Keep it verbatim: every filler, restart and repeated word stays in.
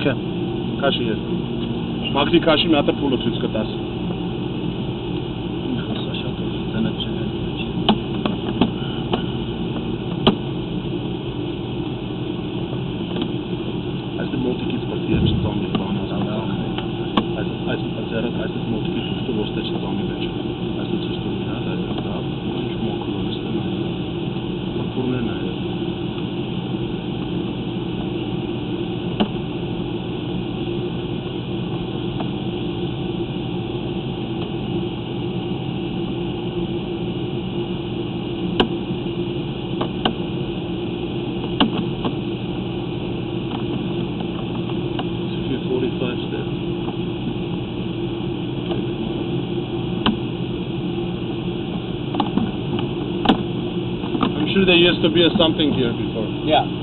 Okay. Քաշի ես։ Մագդի քաշի մի հատ փուլը ցույց կտաս։ Սա շատ է, դրանց չէ։ Այս դե մոտիկից պետք է չծամի բանա։ Այս այս ձերը այս մոտիկից ուստը ոստե չծամի մեջ։ Այս ցույց տուր նա, դա դա ինչ մոքրոն է ստանա։ Մոքրոնն է։ forty-five step. I'm sure there used to be a something here before. Yeah.